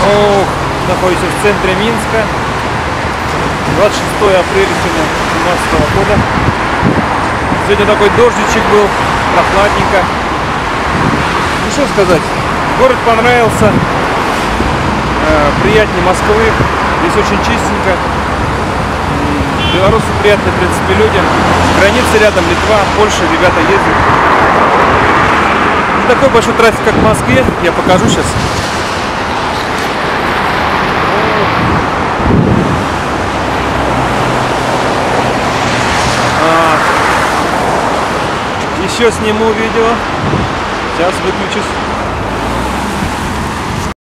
Ох, находимся в центре Минска. 26 апреля сегодня 2017 года. Сегодня такой дождичек был, прохладненько. Ну что сказать, город понравился, приятнее Москвы, здесь очень чистенько. Белорусы приятные, в принципе, люди. Границы рядом, Литва, Польша, ребята ездят. Не такой большой трафик, как в Москве, я покажу сейчас. Еще сниму видео. Сейчас выключусь.